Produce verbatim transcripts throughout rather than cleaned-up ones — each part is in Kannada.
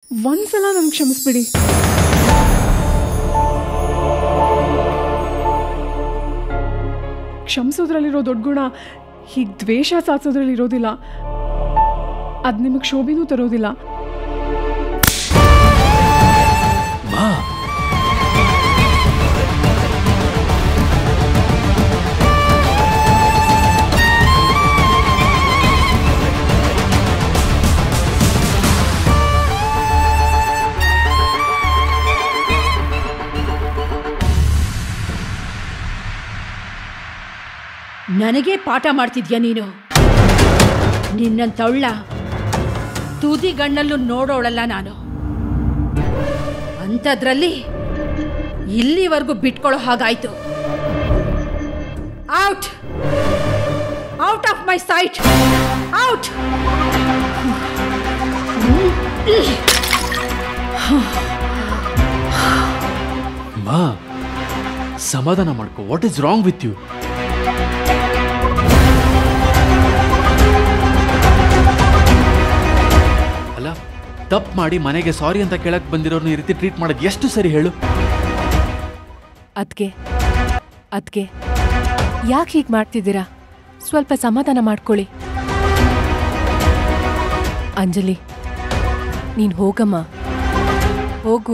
ಒಂದ್ಸಲ ನನ್ಗೆ ಕ್ಷಮಿಸ್ಬಿಡಿ. ಕ್ಷಮಿಸೋದ್ರಲ್ಲಿರೋ ದೊಡ್ಡ ಗುಣ ಹೀಗೆ ದ್ವೇಷ ಸಾಧಿಸೋದ್ರಲ್ಲಿ ಇರೋದಿಲ್ಲ. ಅದು ನಿಮಗೆ ಶೋಭೆನೂ ತರೋದಿಲ್ಲ. ನನಗೆ ಪಾಠ ಮಾಡ್ತಿದ್ಯಾ ನೀನು? ನಿನ್ನಂತವಳ ತುದಿಗಣ್ಣಲ್ಲೂ ನೋಡೋಳಲ್ಲ ನಾನು. ಅಂಥದ್ರಲ್ಲಿ ಇಲ್ಲಿವರೆಗೂ ಬಿಟ್ಕೊಳ್ಳೋ ಹಾಗಾಯ್ತು. Out out of my sight, out. ಮಾ, ಸಮಾಧಾನ ಮಾಡ್ಕೋ. What is wrong with you? ಅಲ್ಲ, ತಪ್ಪು ಮಾಡಿ ಮನೆಗೆ ಸಾರಿ ಅಂತ ಕೇಳಕ್ ಬಂದಿರೋರ್ನ ಈ ರೀತಿ ಟ್ರೀಟ್ ಮಾಡೋದು ಎಷ್ಟು ಸರಿ ಹೇಳು? ಅದ್ಕೆ ಅದ್ಕೆ ಯಾಕೆ ಹೀಗೆ ಮಾಡ್ತಿದ್ದೀರಾ? ಸ್ವಲ್ಪ ಸಮಾಧಾನ ಮಾಡ್ಕೊಳ್ಳಿ. ಅಂಜಲಿ, ನೀನು ಹೋಗಮ್ಮ, ಹೋಗು.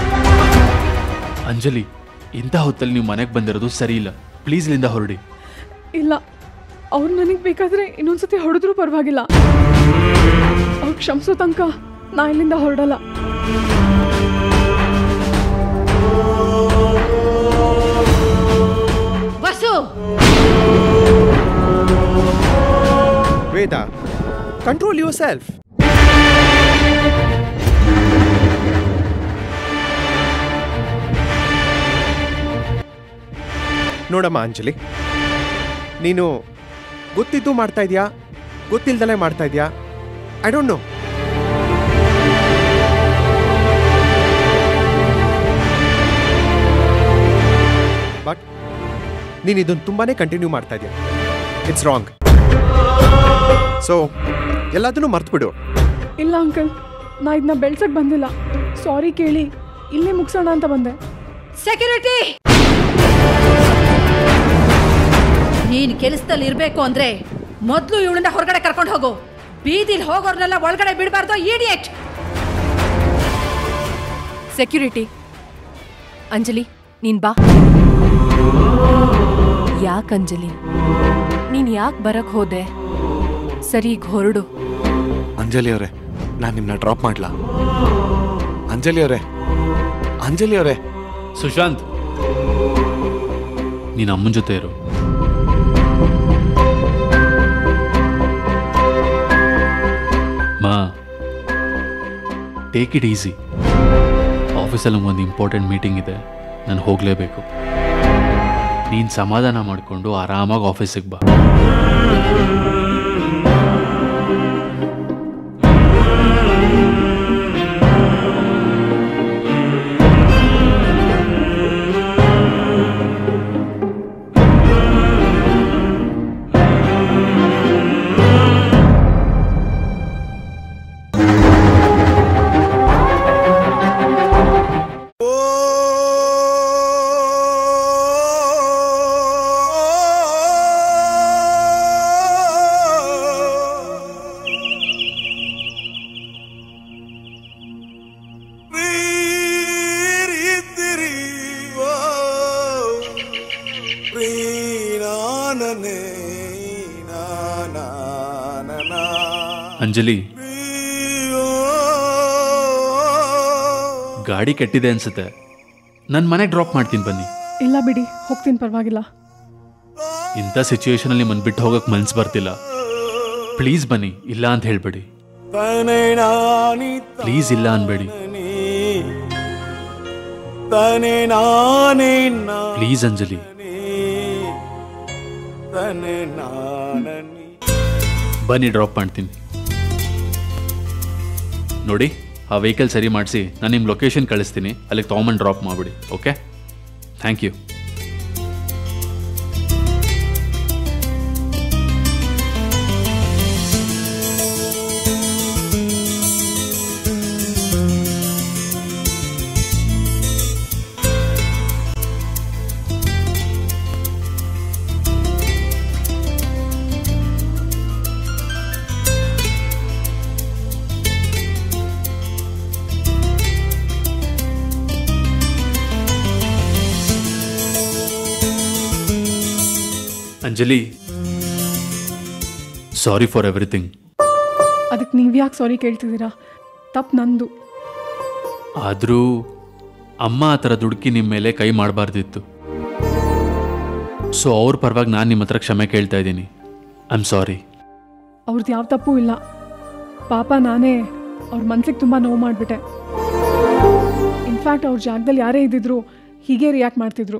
ಅಂಜಲಿ, ಇಂಥ ಹೊತ್ತಲ್ಲಿ ನೀವು ಮನೆಗೆ ಬಂದಿರೋದು ಸರಿ ಇಲ್ಲ. ಪ್ಲೀಸ್ ಇಲ್ಲಿಂದ ಹೊರಡಿ. ಇಲ್ಲ, ಅವ್ರು ನನಗೆ ಬೇಕಾದರೆ ಇನ್ನೊಂದ್ಸತಿ ಹೊಡೆದ್ರೂ ಪರವಾಗಿಲ್ಲ. ಅವ್ರು ಕ್ಷಮಿಸೋ ತನಕ ನಾ ಇಲ್ಲಿಂದ ಹೊರಡಲ್ಲ. Vasu, Veda, control yourself. ನೋಡಮ್ಮ ಅಂಜಲಿ, ನೀನು ಗೊತ್ತಿದ್ದು ಮಾಡ್ತಾ ಇದೆಯಾ, ಗೊತ್ತಿಲ್ದಲೇ ಮಾಡ್ತಾ ಇದೆಯಾ, ಐ ಡೋಂಟ್ ನೋ. ಬಟ್ ನೀನು ಇದನ್ನು ತುಂಬಾನೇ ಕಂಟಿನ್ಯೂ ಮಾಡ್ತಾ ಇದೆಯಾ. It's wrong. ಸೊ ಎಲ್ಲದನ್ನೂ ಮರ್ತ್ಬಿಡು. ಇಲ್ಲ ಅಂಕಲ್, ನಾ ಇದನ್ನ ಬೆಳ್ಸಕ್ ಬಂದಿಲ್ಲ. ಸಾರಿ ಕೇಳಿ ಇಲ್ಲೇ ಮುಗಿಸೋಣ ಅಂತ ಬಂದೆ. ಸೆಕ್ಯೂರಿಟಿ, ನೀನು ಕೆಲಸದಲ್ಲಿ ಇರಬೇಕು ಅಂದ್ರೆ ಮೊದಲು ಇವಳನ್ನ ಹೊರಗಡೆ ಕರ್ಕೊಂಡು ಹೋಗು. ಬೀದಿಲಿ ಹೋಗೋರ್ನೆಲ್ಲ ಒಳಗಡೆ ಬಿಡಬಾರ್ದು. ಇಡಿಯಟ್. ಸೆಕ್ಯೂರಿಟಿ, ಅಂಜಲಿ ನೀನ್ ಬಾ. ಯಾಕೆ ಅಂಜಲಿ, ನೀನ್ ಯಾಕೆ ಬರಕ್ ಹೋದೆ? ಸರಿ, ಈಗ ಹೊರಡು. ಅಂಜಲಿ ಅವರೇ, ನಾನು ನಿಮ್ಮನ್ನ ಡ್ರಾಪ್ ಮಾಡ್ಲಾ? ಅಂಜಲಿ ಅವರೇ, ಅಂಜಲಿ ಅವರೇ. ಸುಶಾಂತ್, ನೀನು ಅಮ್ಮನ ಜೊತೆ ಇರು. ಮಾ, ಟೇಕ್ ಇಟ್ ಈಸಿ. ಆಫೀಸಲ್ಲಿ ಒಂದು ಇಂಪಾರ್ಟೆಂಟ್ ಮೀಟಿಂಗ್ ಇದೆ, ನಾನು ಹೋಗಲೇಬೇಕು. ನೀನು ಸಮಾಧಾನ ಮಾಡಿಕೊಂಡು ಆರಾಮಾಗಿ ಆಫೀಸಿಗೆ ಬಾ. ಅಂಜಲಿ, ಗಾಡಿ ಕೆಟ್ಟಿದೆ ಅನ್ಸುತ್ತೆ. ನನ್ನ ಮನೆಗೆ ಡ್ರಾಪ್ ಮಾಡ್ತೀನಿ, ಬನ್ನಿ. ಇಲ್ಲ ಬಿಡಿ, ಹೋಗ್ತೀನಿ, ಪರವಾಗಿಲ್ಲ. ಇಂಥ ಸಿಚುವೇಶನಲ್ಲಿ ಮನ್ ಬಿಟ್ಟು ಹೋಗಕ್ಕೆ ಮನ್ಸು ಬರ್ತಿಲ್ಲ. ಪ್ಲೀಸ್ ಬನ್ನಿ, ಇಲ್ಲ ಅಂತ ಹೇಳ್ಬೇಡಿ. ಪ್ಲೀಸ್ ಇಲ್ಲ ಅನ್ಬೇಡಿ. ಪ್ಲೀಸ್ ಅಂಜಲಿ. ಬನ್ನಿ, ಡ್ರಾಪ್ ಮಾಡ್ತೀನಿ. ನೋಡಿ, ಆ ವೆಹಿಕಲ್ ಸರಿ ಮಾಡಿಸಿ ನಾನು ನಿಮ್ಮ ಲೊಕೇಶನ್ ಕಳಿಸ್ತೀನಿ. ಅಲ್ಲಿಗೆ ತೊಗೊಂಬಂದು ಡ್ರಾಪ್ ಮಾಡಿಬಿಡಿ. Okay, thank you. Anjali, sorry for everything. ಅದಕ್ಕೆ ನೀವು ಯಾಕೆ ಸಾರಿ ಕೇಳ್ತಿದ್ದೀರಾ? ತಪ್ಪು ನಂದು. ಆದರೂ ಅಮ್ಮ ಆ ಥರ ದುಡುಕಿ ನಿಮ್ಮ ಮೇಲೆ ಕೈ ಮಾಡಬಾರ್ದಿತ್ತು. ಸೊ ಅವ್ರ ಪರವಾಗಿ ನಾನು ನಿಮ್ಮ ಹತ್ರ ಕ್ಷಮೆ ಕೇಳ್ತಾ ಇದ್ದೀನಿ. I am sorry. ಅವ್ರದ್ದು ಯಾವ ತಪ್ಪು ಇಲ್ಲ. ಪಾಪ ನಾನೇ ಅವ್ರ ಮನ್ಸಿಗೆ ತುಂಬ ನೋವು ಮಾಡಿಬಿಟ್ಟೆ. ಇನ್ಫ್ಯಾಕ್ಟ್ ಅವ್ರ ಜಾಗದಲ್ಲಿ ಯಾರೇ ಇದ್ದಿದ್ರು ಹೀಗೆ ರಿಯಾಕ್ಟ್ ಮಾಡ್ತಿದ್ರು.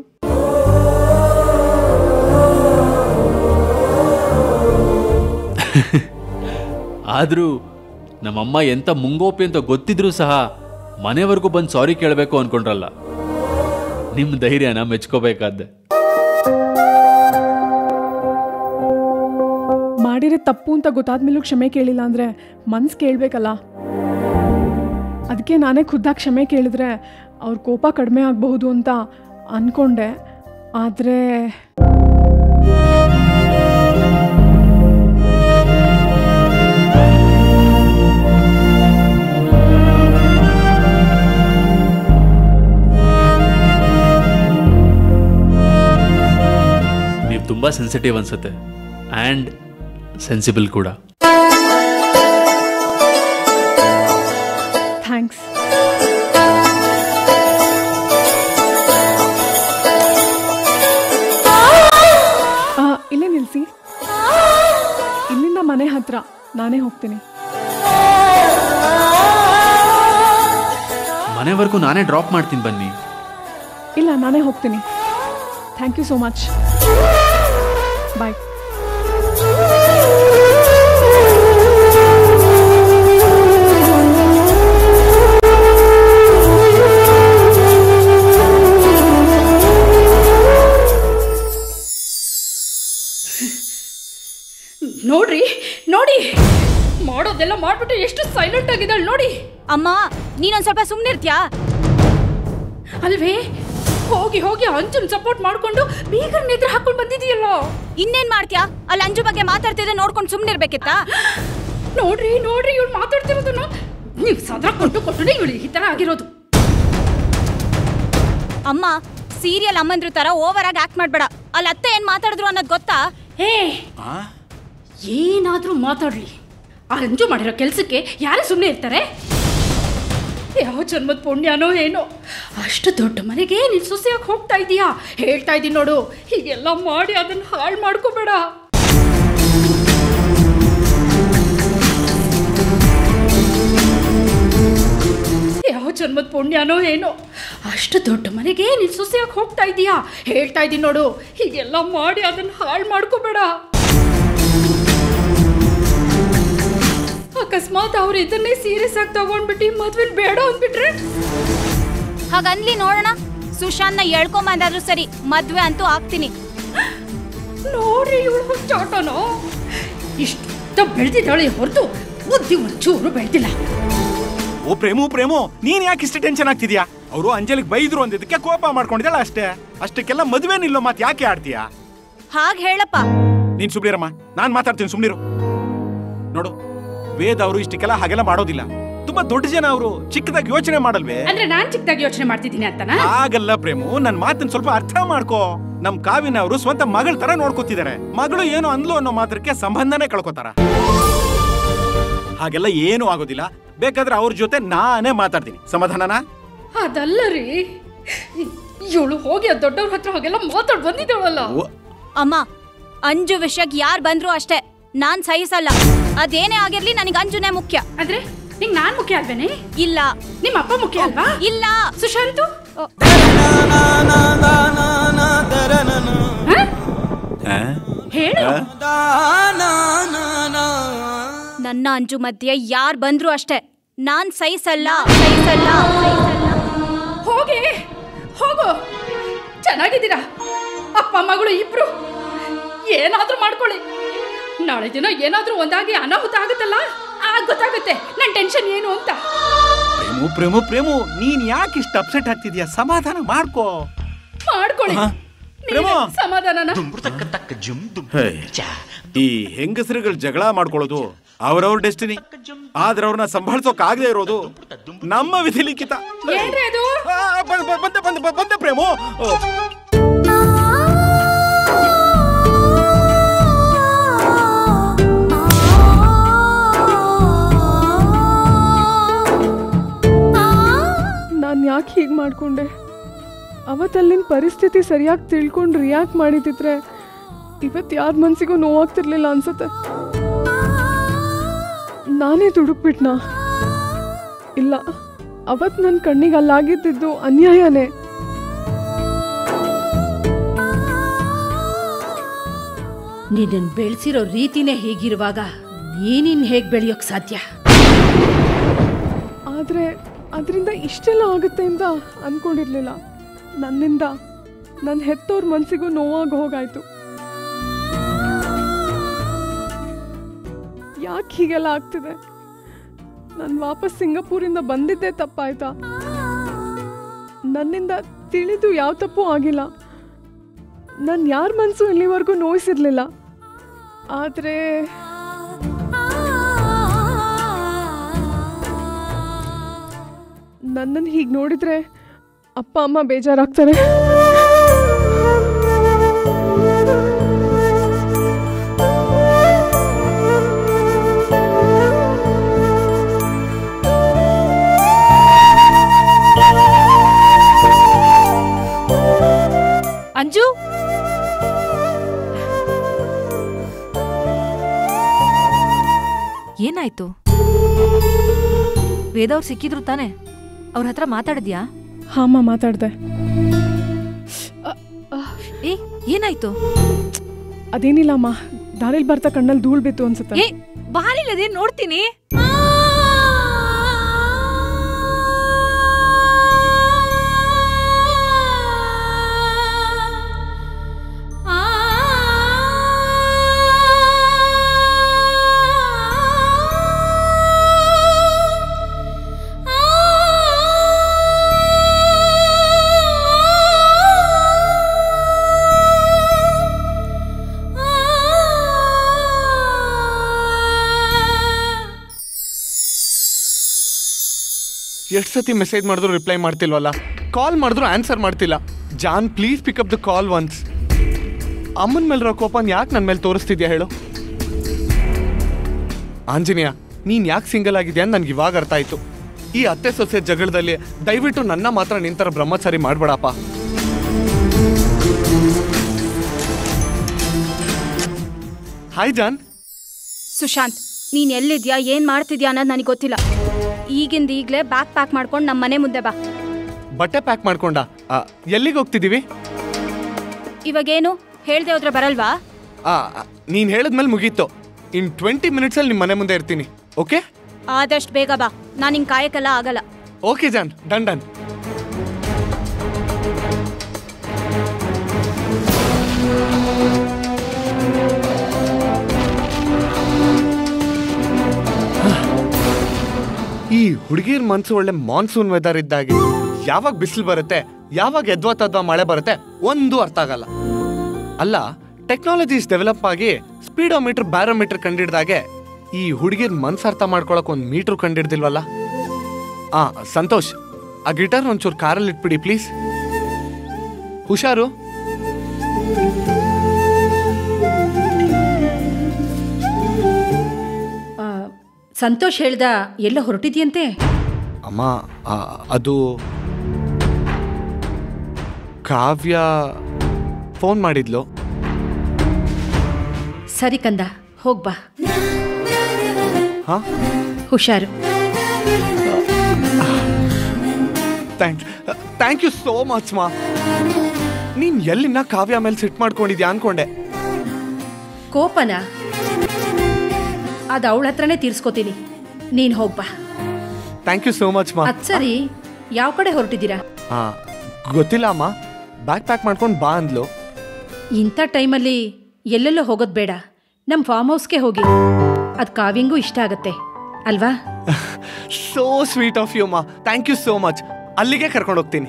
ಆದರೂ ನಮ್ಮಮ್ಮ ಎಂಥ ಮುಂಗೋಪಿ ಅಂತ ಗೊತ್ತಿದ್ರೂ ಸಹ ಮನೆವರೆಗೂ ಬಂದು ಸಾರಿ ಕೇಳಬೇಕು ಅಂದ್ಕೊಂಡ್ರಲ್ಲ. ನಿಮ್ಮ ಧೈರ್ಯನ ಮೆಚ್ಕೋಬೇಕಾದ್ದೆ. ಮಾಡಿರೋ ತಪ್ಪು ಅಂತ ಗೊತ್ತಾದ್ಮೇಲೂ ಕ್ಷಮೆ ಕೇಳಿಲ್ಲ ಅಂದರೆ ಮನ್ಸು ಕೇಳಬೇಕಲ್ಲ. ಅದಕ್ಕೆ ನಾನೇ ಖುದ್ದಾಗಿ ಕ್ಷಮೆ ಕೇಳಿದ್ರೆ ಅವ್ರ ಕೋಪ ಕಡಿಮೆ ಆಗಬಹುದು ಅಂತ ಅಂದ್ಕೊಂಡೆ. ಆದರೆ ನೀವು ತುಂಬ ಸೆನ್ಸಿಟಿವ್ ಅನ್ಸುತ್ತೆ ಆ್ಯಂಡ್ ಸೆನ್ಸಿಬಲ್ ಕೂಡ. ಥ್ಯಾಂಕ್ಸ್. ಇಲ್ಲೇ ನಿಲ್ಲಿಸಿ. ಇಲ್ಲಿಂದ ಮನೆ ಹತ್ರ ನಾನೇ ಹೋಗ್ತೀನಿ. ಮನೆವರೆಗೂ ನಾನೇ ಡ್ರಾಪ್ ಮಾಡ್ತೀನಿ, ಬನ್ನಿ. ಇಲ್ಲ, ನಾನೇ ಹೋಗ್ತೀನಿ. Thank you so much. Bye. ನೋಡ್ರಿ ನೋಡಿ, ಮಾಡೋದೆಲ್ಲ ಮಾಡ್ಬಿಟ್ಟು ಎಷ್ಟು ಸೈಲೆಂಟ್ ಆಗಿದ್ದಾಳೆ ನೋಡಿ. ಅಮ್ಮ, ನೀನೊಂದ್ ಸ್ವಲ್ಪ ಸುಮ್ಮನಿರ್ತೀಯಾ? ಅಲ್ವೇ, ಹೋಗಿ ಹೋಗಿ ಅಂಜುನ್ ಸಪೋರ್ಟ್ ಮಾಡ್ಕೊಂಡು ಬೀಗರ ನಿದ್ರೆ ಹಾಕೊಂಡು ಬಂದಿದೀಯಲ್ಲ. ಇನ್ನೇನ್ ಮಾಡ್ತೀಯಾ? ಅಲ್ಲಿ ಅಂಜು ಬಗ್ಗೆ ಮಾತಾಡ್ತಿದ್ರೆ ನೋಡ್ಕೊಂಡು ಸುಮ್ಮನಿರ್ಬೇಕಿತ್ತಾ? ನೋಡ್ರಿ ನೋಡ್ರಿ ಇವಳು ಮಾತಾಡ್ತಿರೋದನ್ನ ನೀವು ಸದ್ರ ಕೊಟ್ಟು ಕೊಟ್ಟು ಇವಳು ಈ ತರ ಆಗಿರೋದು. ಅಮ್ಮ, ಸೀರಿಯಲ್ ಅಮ್ಮಂದ್ರ ತರ ಓವರ್ ಆಗಿ ಆಕ್ಟ್ ಮಾಡ್ಬೇಡ. ಅಲ್ಲಿ ಅತ್ತೆ ಏನ್ ಮಾತಾಡಿದ್ರು ಅನ್ನೋದು ಗೊತ್ತಾ? ಹೇ, ಏನಾದ್ರೂ ಮಾತಾಡ್ಲಿ, ಆ ಅಂಜು ಮಾಡಿರೋ ಕೆಲ್ಸಕ್ಕೆ ಯಾರೇ ಸುಮ್ಮನೆ ಇರ್ತಾರೆ? ಯಾವ ಜನ್ಮದ ಪುಣ್ಯನೋ ಏನೋ, ಅಷ್ಟು ದೊಡ್ಡ ಮನೆಗೆ ನೀನು ಸೊಸೆಯಾಗಿ ಹೋಗ್ತಾ ಇದೀಯಾ. ಹೇಳ್ತಾ ಇದ್ದೀನಿ ನೋಡು, ಹೀಗೆಲ್ಲ ಮಾಡಿ ಅದನ್ನ ಹಾಳು ಮಾಡ್ಕೋಬೇಡ. ಯಾವ ಜನ್ಮದ ಪುಣ್ಯನೋ ಏನೋ, ಅಷ್ಟು ದೊಡ್ಡ ಮನೆಗೆ ನೀನು ಸೊಸೆಯಾಗಿ ಹೋಗ್ತಾ ಇದೀಯಾ. ಹೇಳ್ತಾ ಇದ್ದೀನಿ ನೋಡು, ಹೀಗೆಲ್ಲ ಮಾಡಿ ಅದನ್ನ ಹಾಳು ಮಾಡ್ಕೋಬೇಡ. ಅಕಸ್ಮಾತ್ ಅವ್ರು ಇದನ್ನೇ ಸೀರಿಯಸ್ ಆಗಿ ತಗೊಂಡ್ಬಿಟ್ಟು ಮದ್ವೆ ಬೇಡ ಅಂದ್ಬಿಟ್ರೆ? ಹಾಗನ್ಲಿ ನೋಡೋಣ. ಸುಶಾಂತ್ನ ಎಳ್ಕೊಂಬಂದಾದ್ರೂ ಸರಿ, ಮದ್ವೆ ಅಂತೂ ಆಗ್ತೀನಿ. ನೋಡ್ರಿ ಇವಳು ಹುಚ್ಚಾಟನೋ, ಇಷ್ಟ ಬೆಳೆದಿದ್ದಾಳೆ ಹೊರತು ಬುದ್ಧಿ ಒಂಚೂರು ಬೆಳೆದಿಲ್ಲ. ಓ ಪ್ರೇಮು ಪ್ರೇಮು, ನೀನ್ ಯಾಕೆ ಇಷ್ಟು ಟೆನ್ಷನ್ ಆಗ್ತಿದ್ಯಾ? ಅವರು ಅಂಜಲಿಗೆ ಬೈದ್ರು ಅಂದಿದ್ದಕ್ಕೆ ಕೋಪ ಮಾಡ್ಕೊಂಡಿದ್ದಾಳ ಅಷ್ಟೇ. ಅಷ್ಟಕ್ಕೆಲ್ಲ ಮದ್ವೆ ನಿಲ್ಲೋ ಮಾತು ಯಾಕೆ ಆಡ್ತೀಯಾ? ಹಾಗೆ ಹೇಳಪ್ಪ. ನೀನ್ ಸುಮ್ನಿರಮ್ಮ, ನಾನ್ ಮಾತಾಡ್ತೀನಿ, ಸುಮ್ನಿರು. ನೋಡು, ವೇದ ಅವರು ಇಷ್ಟಕ್ಕೆಲ್ಲ ಹಾಗೆಲ್ಲ ಮಾಡೋದಿಲ್ಲ. ತುಂಬಾ ದೊಡ್ಡ ಜನ ಅವರು, ಚಿಕ್ಕದಾಗಿ ಯೋಚನೆ ಮಾಡಲ್ವೇ? ಅಂದ್ರೆ ನಾನ್ ಚಿಕ್ಕದಾಗಿ ಯೋಚನೆ ಮಾಡ್ತಿದ್ದೀನಿ ಅಂತನಾ? ಹಾಗಲ್ಲ ಪ್ರೇಮು, ನನ್ ಮಾತನ್ನ ಸ್ವಲ್ಪ ಅರ್ಥ ಮಾಡ್ಕೋ. ನಮ್ ಕಾವಿನ ಅವರು ಸ್ವಂತ ಮಗಳ ತರ ನೋಡ್ಕೋತಿದ್ದಾರೆ. ಮಗಳು ಏನು ಅಂದ್ಲು ಅನ್ನೋ ಮಾತ್ರಕ್ಕೆ ಸಂಬಂಧನೇ ಕಳ್ಕೊತಾರ. ಹಾಗೆಲ್ಲ ಏನು ಆಗೋದಿಲ್ಲ. ಬೇಕಾದ್ರೆ ಅವ್ರ ಜೊತೆ ನಾನೇ ಮಾತಾಡ್ತೀನಿ, ಸಮಾಧಾನನಾ? ಅದಲ್ಲ ರೀ, ಇವಳು ಹೋಗಿ ಆ ದೊಡ್ಡವ್ರ ಹತ್ರ ಹಾಗೆಲ್ಲ ಮಾತಾಡ್ ಬಂದಿದ್ದಾಳಲ್ಲ. ಅಮ್ಮ, ಅಂಜು ವಿಷಯಕ್ಕೆ ಯಾರು ಬಂದ್ರು ಅಷ್ಟೇ, ನಾನ್ ಸಹಿಸಲ್ಲ. ಅದೇನೇ ಆಗಿರ್ಲಿ, ನನಗೆ ಅಂಜುನೇ ಮುಖ್ಯ. ಅಂದ್ರೆ ನಿಂಗ್ ನಾನ್ ಮುಖ್ಯ ಅಲ್ವೇನೆ? ಇಲ್ಲ. ನಿಮ್ಮ ಅಪ್ಪ ಮುಖ್ಯ ಅಲ್ವಾ? ಇಲ್ಲ. ಸುಶಾಂತು ಹೇಳು. ನನ್ನ ಅಂಜು ಮಧ್ಯೆ ಯಾರು ಬಂದ್ರು ಅಷ್ಟೇ, ನಾನ್ ಸಹಿಸಲ್ಲ ಸಹಿಸಲ್ಲ ಸಹಿಸಲ್ಲ. ಹೋಗಿ ಹೋಗು, ಚೆನ್ನಾಗಿದ್ದೀರಾ ಅಪ್ಪ ಮಗಳು ಇಬ್ರು? ಏನಾದ್ರೂ ಮಾಡ್ಕೊಳ್ಳಿ. ನಾಳೆ ದಿನ ಏನಾದ್ರೂ ಒಂದಾಗಿ ಅನಾಹುತ ಆಗುತ್ತಲ್ಲ, ಆಗ ಗೊತ್ತಾಗುತ್ತೆ ನನ್ ಟೆನ್ಷನ್ ಏನು ಅಂತ. ಪ್ರೇಮು ಪ್ರೇಮು ಪ್ರೇಮು, ನೀನ್ ಯಾಕೆ ಇಷ್ಟು ಅಪ್ಸೆಟ್ ಆಗ್ತಿದ್ಯಾ? ಸಮಾಧಾನ ಮಾಡ್ಕೋ. ಮಾಡ್ಕೊಳ್ಳಿ ಸಮಾಧಾನ. ಈ ಹೆಂಗಸರುಗಳು ಜಗಳ ಮಾಡ್ಕೊಳ್ಳೋದು ಅವ್ರವ್ರ ಡೆಸ್ಟಿನಿ. ಆದ್ರೆ ಅವ್ರನ್ನ ಸಂಭಾಳಿಸೋಕ್ ಆಗದೆ ಇರೋದು ನಮ್ಮ ವಿಧಿ ಲಿಖಿತ. ಏನ್ರಿ ಅದು? ಬಂದೆ ಬಂದೆ ಬಂದೆ ಪ್ರೇಮು. ಯಾಕೆ ಹೀಗೆ ಮಾಡಿಕೊಂಡೆ? ಅವತ್ತಲ್ಲಿನ ಪರಿಸ್ಥಿತಿ ಸರಿಯಾಗಿ ತಿಳ್ಕೊಂಡು ರಿಯಾಕ್ಟ್ ಮಾಡಿದಿದ್ರೆ ಇವತ್ತು ಯಾರ ಮನಸ್ಸಿಗೂ ನೋವಾಗ್ತಿರ್ಲಿಲ್ಲ ಅನ್ಸುತ್ತೆ. ನಾನೇ ದುಡುಕ್ಬಿಟ್ನಾ? ಇಲ್ಲ, ಅವತ್ತು ನನ್ನ ಕಣ್ಣಿಗೆ ಅಲ್ಲಾಗಿದ್ದು ಅನ್ಯಾಯನೇ. ನಿನ್ನನ್ನು ಬೆಳೆಸಿರೋ ರೀತಿನೇ ಹೀಗಿರುವಾಗ ನೀನಿನ್ ಹೇಗೆ ಬೆಳೆಯೋಕ್ ಸಾಧ್ಯ? ಆದರೆ ಅದರಿಂದ ಇಷ್ಟೆಲ್ಲ ಆಗುತ್ತೆ ಅಂತ ಅಂದ್ಕೊಂಡಿರ್ಲಿಲ್ಲ. ನನ್ನಿಂದ ನನ್ನ ಹೆತ್ತೋರ್ ಮನಸ್ಸಿಗೂ ನೋವಾಗಿ ಹೋಗಾಯ್ತು. ಯಾಕೆ ಹೀಗೆಲ್ಲ ಆಗ್ತಿದೆ? ನಾನು ವಾಪಸ್ ಸಿಂಗಾಪುರಿಂದ ಬಂದಿದ್ದೇ ತಪ್ಪಾಯ್ತಾ? ನನ್ನಿಂದ ತಿಳಿದು ಯಾವ ತಪ್ಪು ಆಗಿಲ್ಲ. ನಾನು ಯಾರ ಮನಸ್ಸು ಇಲ್ಲಿವರೆಗೂ ನೋಯಿಸಿರ್ಲಿಲ್ಲ. ಆದರೆ ನನ್ನನ್ನು ಹೀಗೆ ನೋಡಿದ್ರೆ ಅಪ್ಪ ಅಮ್ಮ ಬೇಜಾರಾಗ್ತಾರೆ. ಅಂಜು, ಏನಾಯ್ತು? ವೇದವ್ರು ಸಿಕ್ಕಿದ್ರು ತಾನೆ? ಅವ್ರ ಹತ್ರ ಮಾತಾಡಿದ್ಯಾ? ಹಾಮ್ಮ ಮಾತಾಡ್ದೆ. ಏ, ಏನಾಯ್ತು? ಅದೇನಿಲ್ಲ ಅಮ್ಮ, ದಾರಿಲಿ ಬರ್ತಾ ಕಣ್ಣಲ್ಲಿ ಧೂಳ್ ಬಿತ್ತು ಅನ್ಸುತ್ತೆ. ಏ, ಬಾಲಿಲ್ಲದೆ ನೋಡ್ತೀನಿ. ಎಷ್ಟು ಸತಿ ಮೆಸೇಜ್ ಮಾಡಿದ್ರು ರಿಪ್ಲೈ ಮಾಡ್ತಿಲ್ವಲ್ಲ, ಕಾಲ್ ಮಾಡಿದ್ರು ಆನ್ಸರ್ ಮಾಡ್ತಿಲ್ಲ. ಜಾನ್, please pick up the call once. ಅಮ್ಮನ ಮೇಲಿರೋ ಕೋಪನ್ ಯಾಕೆ ನನ್ನ ಮೇಲೆ ತೋರಿಸ್ತಿದ್ಯಾ ಹೇಳು? ಆಂಜನೇಯ, ನೀನು ಯಾಕೆ ಸಿಂಗಲ್ ಆಗಿದ್ಯಾ ಅಂತ ನನಗೆ ಇವಾಗ ಅರ್ಥ ಆಯ್ತು. ಈ ಅತ್ತೆ ಸೊಸೆ ಜಗಳದಲ್ಲಿ ದಯವಿಟ್ಟು ನನ್ನ ಮಾತ್ರ ನಿಂತರ ಬ್ರಹ್ಮಚಾರಿ ಮಾಡ್ಬೇಡಪ್ಪ. Hi John. ಸುಶಾಂತ್, ನೀನ್ ಎಲ್ಲಿದ್ಯಾ, ಏನ್ ಮಾಡ್ತಿದ್ಯಾ ಅನ್ನೋದು ನನಗೆ ಗೊತ್ತಿಲ್ಲ. ಈಗಿಂದ ಈಗಲೇ ಬ್ಯಾಗ್ ಪ್ಯಾಕ್ ಮಾಡ್ಕೊಂಡು ನಮ್ಮ ಮನೆ ಮುಂದೆ ಬಾ. ಬಟ್ಟೆ ಪ್ಯಾಕ್ ಮಾಡ್ಕೊಂಡ? ಎಲ್ಲಿಗೆ ಹೋಗ್ತಿದ್ದೀವಿ? ಇವಾಗೇನು ಹೇಳ್ದೆ ಹೋದ್ರೆ ಬರಲ್ವಾ? ನೀನು ಹೇಳಿದ್ಮೇಲೆ ಮುಗೀತು. ಇನ್ ಟ್ವೆಂಟಿ ಮಿನಿಟ್ಸಲ್ಲಿ ನಿಮ್ಮ ಮನೆ ಮುಂದೆ ಇರ್ತೀನಿ. ಓಕೆ? ಆದಷ್ಟು ಬೇಗ ಬಾ, ನಾನು ಹಿಂಗೆ ಕಾಯಕ್ಕೆಲ್ಲ ಆಗಲ್ಲ. ಓಕೆ ಜಾನ್, ಡನ್ ಡನ್. ಈ ಹುಡುಗಿರ್ ಮನ್ಸು ಒಳ್ಳೆ ಮಾನ್ಸೂನ್ ವೆದರ್ ಇದ್ದಾಗೆ ಯಾವಾಗ ಬಿಸಿಲು ಬರುತ್ತೆ, ಯಾವಾಗ ಎದ್ವಾ ತದ್ವಾ ಮಳೆ ಬರುತ್ತೆ ಒಂದು ಅರ್ಥ ಆಗಲ್ಲ. ಅಲ್ಲ, ಟೆಕ್ನಾಲಜೀಸ್ ಡೆವಲಪ್ ಆಗಿ ಸ್ಪೀಡೋಮೀಟರ್ ಬ್ಯಾರೋಮೀಟರ್ ಕಂಡಿಡ್ದಾಗೆ ಈ ಹುಡುಗಿರ್ ಮನ್ಸು ಅರ್ಥ ಮಾಡ್ಕೊಳಕ್ ಒಂದು ಮೀಟ್ರು ಕಂಡಿಡ್ದಿಲ್ವಲ್ಲ. ಆ ಸಂತೋಷ್, ಆ ಗಿಟಾರ್ ಒಂಚೂರು ಕಾರಲ್ಲಿ ಇಟ್ಬಿಡಿ ಪ್ಲೀಸ್. ಹುಷಾರು. ಸಂತೋಷ್ ಹೇಳ್ದ ಎಲ್ಲ ಹೊರಟಿದ್ಯಂತೆ? ಅಮ್ಮ, ಅದು ಕಾವ್ಯ ಫೋನ್ ಮಾಡಿದ್ಲು. ಸರಿ ಕಂದ, ಹೋಗ್ಬಾ. ಹಾ, ಹುಷಾರು. Thanks thank you so much ಮಾ. ನೀನ್ ಎಲ್ಲಿನ ಕಾವ್ಯ ಮೇಲೆ ಸಿಟ್ ಮಾಡ್ಕೊಂಡಿದ್ಯಾ ಅನ್ಕೊಂಡೆ. ಕೋಪನ ಅದು ಅವಳ ಹತ್ರನೇ ತೀರ್ಸ್ಕೋತೀನಿ. ನೀನ್ ಹೋಗ್ಬಾ. ಥ್ಯಾಂಕ್ ಯು ಸೋ ಮಚ್ ಮಾ. ಅದ್ ಸರಿ, ಯಾವ ಕಡೆ ಹೊರಟಿದ್ದೀರಾ? ಹಾ, ಗೊತ್ತಿಲ್ಲ ಅಮ್ಮ, ಬ್ಯಾಗ್ ಪ್ಯಾಕ್ ಮಾಡ್ಕೊಂಡು ಬಾ ಅಂದ್ಲು. ಇಂಥ ಟೈಮಲ್ಲಿ ಎಲ್ಲೆಲ್ಲೋ ಹೋಗೋದು ಬೇಡ, ನಮ್ಮ ಫಾರ್ಮ್ ಹೌಸ್ಗೆ ಹೋಗಿ. ಅದು ಕಾವ್ಯಂಗೂ ಇಷ್ಟ ಆಗತ್ತೆ ಅಲ್ವಾ? ಸೋ ಸ್ವೀಟ್ ಆಫ್ ಯು ಮಾ. Thank you so much. ಅಲ್ಲಿಗೆ ಕರ್ಕೊಂಡು ಹೋಗ್ತೀನಿ.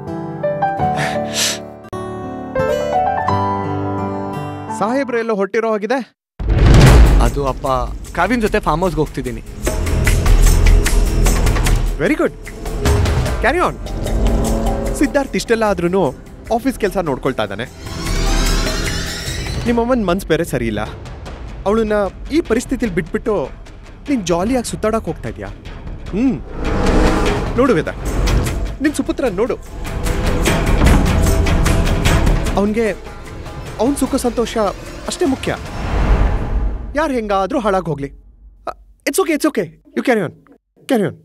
ಸಾಹೇಬ್ರು ಎಲ್ಲೋ ಹೊಟ್ಟಿರೋ ಹೋಗಿದೆ. ಅದು ಅಪ್ಪ, ಕಾವ್ಯನ್ ಜೊತೆ ಫಾರ್ಮ್ ಹೌಸ್ಗೆ ಹೋಗ್ತಿದ್ದೀನಿ. Very good, carry on. Siddharth ಇಷ್ಟೆಲ್ಲ ಆದ್ರೂ ಆಫೀಸ್ ಕೆಲಸ ನೋಡ್ಕೊಳ್ತಾ ಇದ್ದಾನೆ. ನಿಮ್ಮಮ್ಮನ ಮನ್ಸು ಬೇರೆ ಸರಿ ಇಲ್ಲ. ಅವಳನ್ನ ಈ ಪರಿಸ್ಥಿತಿಲಿ ಬಿಟ್ಬಿಟ್ಟು ನೀನು ಜಾಲಿಯಾಗಿ ಸುತ್ತಾಡಕ್ಕೆ ಹೋಗ್ತಾ ಇದೆಯಾ? ಹ್ಞೂ ನೋಡು ವೇದ, ನಿನ್ ಸುಪುತ್ರ ನೋಡು, ಅವನಿಗೆ ಅವನ ಸುಖ ಸಂತೋಷ ಅಷ್ಟೇ ಮುಖ್ಯ. ಯಾರು ಹೆಂಗಾದ್ರೂ ಹಾಳಾಗಿ ಹೋಗ್ಲಿ. It's okay, it's okay, you carry on, carry on.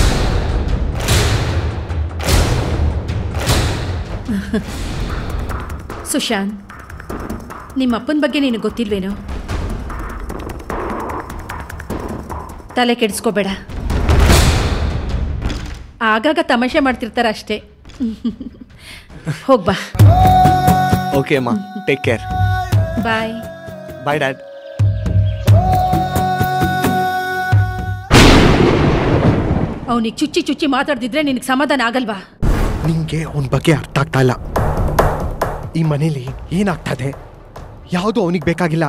Sushant, ನಿಮ್ಮ ಅಪ್ಪನ ಬಗ್ಗೆ ನಿನಗೆ ಗೊತ್ತಿಲ್ವೇನೋ? ತಲೆ ಕೆಡಿಸ್ಕೋಬೇಡ, ಆಗಾಗ ತಮಾಷೆ ಮಾಡ್ತಿರ್ತಾರ ಅಷ್ಟೇ. ಹೋಗ್ಬಾ. ಓಕೆ ಅಮ್ಮ, take care. Bye. Bye dad. ಅವನಿಗೆ ಚುಚ್ಚಿ ಚುಚ್ಚಿ ಮಾತಾಡ್ದಿದ್ರೆ ನಿನಗೆ ಸಮಾಧಾನ ಆಗಲ್ವಾ? ನಿಂಗೆ ಅವನ ಬಗ್ಗೆ ಅರ್ಥ ಆಗ್ತಾ ಇಲ್ಲ. ಈ ಮನೇಲಿ ಏನಾಗ್ತದೆ ಯಾವುದು ಅವನಿಗೆ ಬೇಕಾಗಿಲ್ಲ.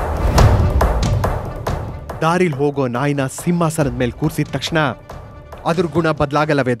ದಾರಿಲ್ ಹೋಗೋ ನಾಯಿನ ಸಿಂಹಾಸನದ ಮೇಲೆ ಕೂರಿಸಿದ ತಕ್ಷಣ ಅದ್ರ ಗುಣ ಬದಲಾಗಲ್ಲ ವೇದ.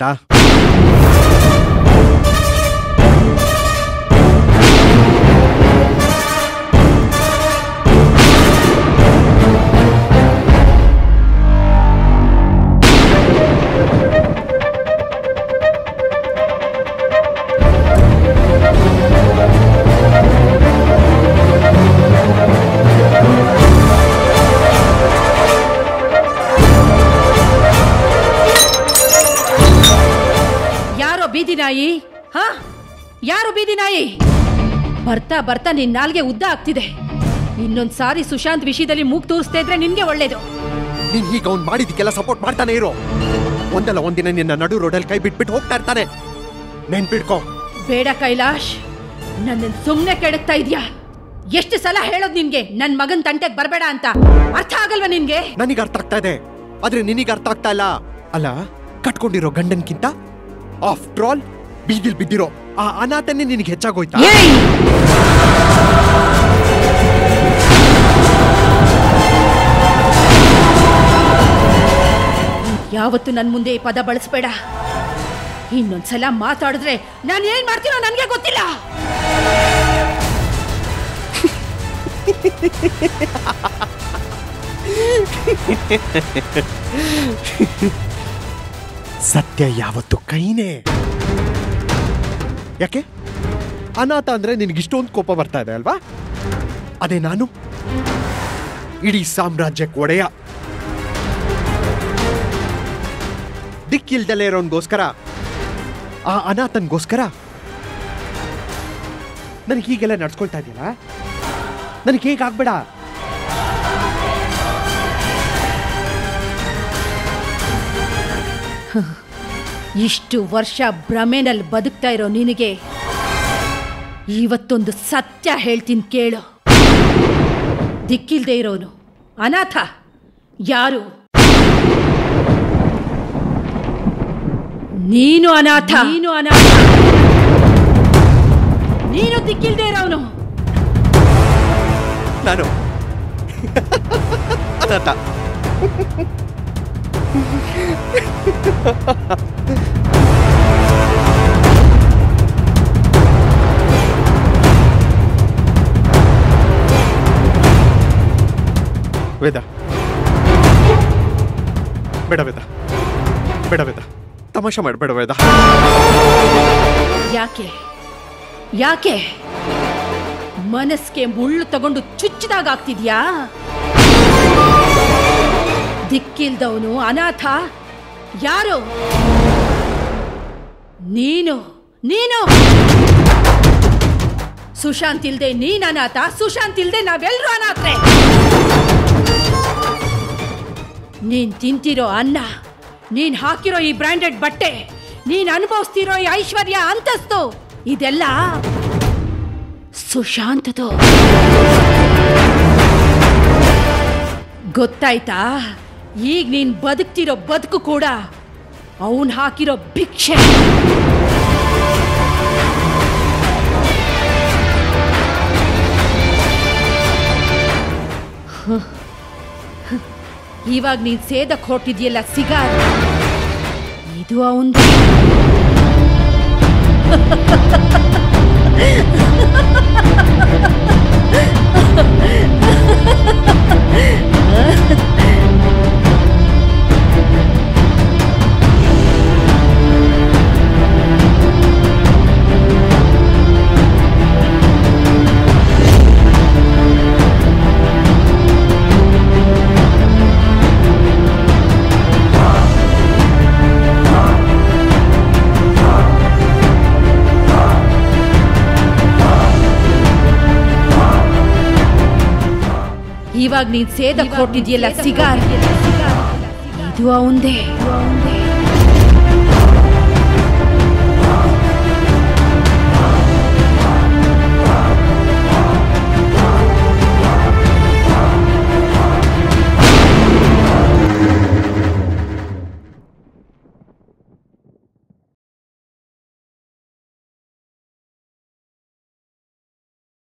ಬೀದಿ ನಾಯಿ, ಹಾ? ಯಾರು ಬೀದಿ ನಾಯಿ? ಬರ್ತಾ ಬರ್ತಾ ನಿನ್ ನಾಲ್ಗೆ ಉದ್ದ ಆಗ್ತಿದೆ. ಇನ್ನೊಂದ್ ಸಾರಿ ಸುಶಾಂತ್ ವಿಷಯದಲ್ಲಿ ಮೂಗ್ ತೋರಿಸ್ತಾ ಇದ್ರೆ ನಿನ್ಗೆ ಒಳ್ಳೇದು. ನೀನ್ ಈಗ ಅವ್ನು ಮಾಡಿದಕ್ಕೆಲ್ಲ ಸಪೋರ್ಟ್ ಮಾಡ್ತಾನೆ ಇರೋ. ಒಂದಲ್ಲ ಒಂದಿನ ನಿನ್ನ ನಡು ರೋಡಲ್ಲಿ ಕೈ ಬಿಟ್ಬಿಟ್ಟು ಹೋಗ್ತಾ ಇರ್ತಾನೆ. ನೆನ್ಪಿಡ್ಕೋ. ಬೇಡ ಕೈಲಾಶ್, ನನ್ನ ಸುಮ್ನೆ ಕೆಡಕ್ತಾ ಇದ್ಯಾ. ಎಷ್ಟು ಸಲ ಹೇಳೋದ್ ನಿನ್ಗೆ ನನ್ ಮಗನ್ ತಂಟೆಗ್ ಬರ್ಬೇಡ ಅಂತ? ಅರ್ಥ ಆಗಲ್ವಾ ನಿನ್ಗೆ? ನನಗೆ ಅರ್ಥ ಆಗ್ತಾ ಇದೆ, ಆದ್ರೆ ನಿನಗೆ ಅರ್ಥ ಆಗ್ತಾ ಇಲ್ಲ. ಅಲ್ಲ, ಕಟ್ಕೊಂಡಿರೋ ಗಂಡನ್ಕಿಂತ ಆಫ್ಟರ್ ಆಲ್ ಬೀದಿಲ್ ಬಿದ್ದಿರೋ ಆ ಅನಾಥನೇ ನಿನಗೆ ಹೆಚ್ಚಾಗೋಯ್ತಾ? ಯಾವತ್ತು ನನ್ ಮುಂದೆ ಈ ಪದ ಬಳಸಬೇಡ. ಇನ್ನೊಂದ್ಸಲ ಮಾತಾಡಿದ್ರೆ ನಾನು ಏನ್ ಮಾಡ್ತೀನೋ ನನ್ಗೆ ಗೊತ್ತಿಲ್ಲ. ಸತ್ಯ ಯಾವತ್ತು ಕೈನೇ. ಯಾಕೆ ಅನಾಥ ಅಂದ್ರೆ ನಿನಗಿಷ್ಟೊಂದು ಕೋಪ ಬರ್ತಾ ಇದೆ ಅಲ್ವಾ? ಅದೇ ನಾನು ಇಡೀ ಸಾಮ್ರಾಜ್ಯಕ್ಕೆ ಒಡೆಯ. ದಿಕ್ಕಿಲ್ದಲೇ ಇರೋನ್ಗೋಸ್ಕರ, ಆ ಅನಾಥನ್ಗೋಸ್ಕರ ನನಗೆ ಹೀಗೆಲ್ಲ ನಡ್ಸ್ಕೊಳ್ತಾ ಇದೆಯಲ್ಲ, ನನಗೆ ಹೇಗಾಗ್ಬೇಡ. ಇಷ್ಟು ವರ್ಷ ಭ್ರಮೆನಲ್ಲಿ ಬದುಕ್ತಾ ಇರೋ ನಿನಗೆ ಇವತ್ತೊಂದು ಸತ್ಯ ಹೇಳ್ತೀನಿ ಕೇಳು. ದಿಕ್ಕಿಲ್ದೇ ಇರೋನು ಅನಾಥ ಯಾರು? ನೀನು ಅನಾಥ. ನೀನು ಅನಾಥ. ನೀನು ದಿಕ್ಕಿಲ್ದೇ ಇರೋನು. ನಾನು ಅನಾಥ. ವೇದ, ಬೇಡ ವೇದ, ಬೇಡ ವೇದ, ತಮಾಷೆ ಮಾಡಬೇಡ ವೇದ. ಯಾಕೆ ಯಾಕೆ ಮನಸ್ಸಿಗೆ ಮುಳ್ಳು ತಗೊಂಡು ಚುಚ್ಚಿದಾಗ ಆಗ್ತಿದ್ಯಾ? ದಿಕ್ಕಿಲ್ದವನು ಅನಾಥ ಯಾರು? ನೀನು. ನೀನು ಸುಶಾಂತ್ ಇಲ್ದೆ ನೀನ್ ಅನಾಥ, ಸುಶಾಂತ್ ಇಲ್ದೆ ನಾವೆಲ್ಲರೂ ಅನಾಥ್ರೆ. ನೀನ್ ತಿಂತಿರೋ ಅನ್ನ, ನೀನ್ ಹಾಕಿರೋ ಈ ಬ್ರಾಂಡೆಡ್ ಬಟ್ಟೆ, ನೀನ್ ಅನುಭವಿಸ್ತಿರೋ ಈ ಐಶ್ವರ್ಯ ಅಂತಸ್ತು, ಇದೆಲ್ಲ ಸುಶಾಂತದು. ಗೊತ್ತಾಯ್ತಾ? ಈಗ ನೀನ್ ಬದುಕ್ತಿರೋ ಬದುಕು ಕೂಡ ಅವನ್ ಹಾಕಿರೋ ಭಿಕ್ಷೆ. ಇವಾಗ ನೀನ್ ಸೇದಕ್ ಹೊರಟಿದ್ಯಲ್ಲ ಸಿಗಾರ್, ಇದು ಅವಂದು. ಇವಾಗ ನೀನ್ ಸೇದಕ್ ಹೊಟ್ಟಿದ್ಯಲ್ಲ ಸಿಗಾರ್, ಇದು ಅವಂದೇ.